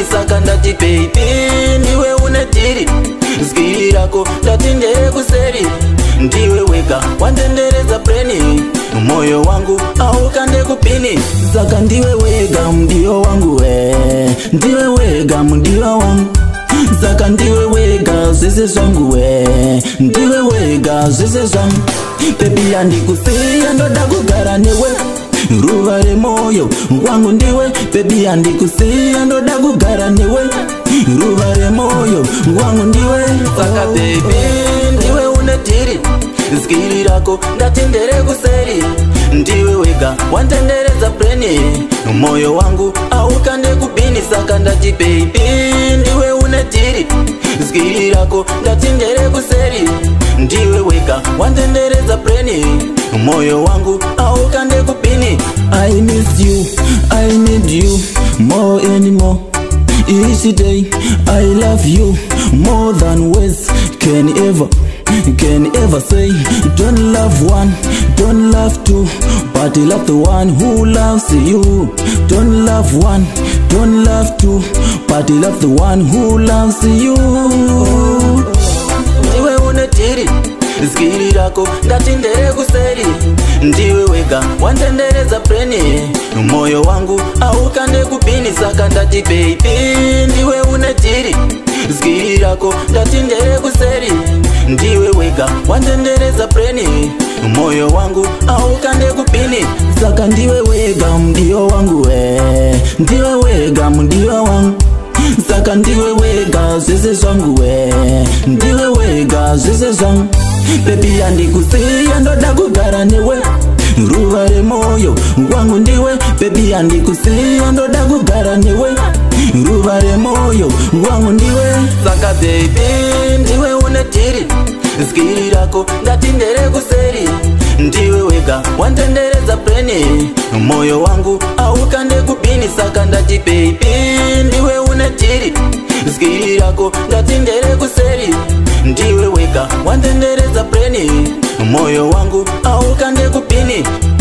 saka ndati baby ndiwe unetiri skiri rako ndati ndere kuseri ndiwe wega wandendereza breni moyo wangu aukande kupini saka ndiwe wega mdio wangu we ndiwe wega mdio wangu saka ndiwe wega zese zangu we ndiwe wega zese zangu baby andikusiya ndoda kugara newe ruva remoyo wangu ndiwe baby andikusiya ndoda kugara newe ruva remoyo wangu ndiwe saka baby ndiwe unetiri skiri rako ndati ndere kuseri ndiwe wega wandendereza breni moyo wangu aukande kupini saka ndati baby ndiwe unetiri skiri rako ndati ndere kuseri ndiwe wega wandendereza breni moyo wangu aukande kupini I miss you, I need you more and more each day. I love you more than words can ever say. Don't love one, don't love two, but love the one who loves you. Don't love one, don't love two, but love the one who loves you. Ndiwe unetiri skiri rako ndati ndere kuseri ndiwe wega wandendereza breni moyo wangu aukande kupini saka ndati baby ndiwe unetiri skiri rako ndati ndere kuseri ndiwe wega wandendereza breni moyo wangu aukande kupini saka ndiwe wega mdio wangu we ndiwe wega mdio wangu saka ndiwe wega zese zangu we ndiwe wega zese zangu baby andikusiya ndoda kugara newe ruva remoyo wangu ndiwe baby andikusiya ndoda kugara newe ruva remoyo wangu ndiwe saka baby ndiwe unetiri skiri rako ndati ndere kuseri ndiwe wega wandendereza breni moyo wangu aukande kupini saka ndati baby ndiwe unetiri skiri rako ndati ndere kuseri ndiwe wega wandendereza breni moyo wangu aukande kupini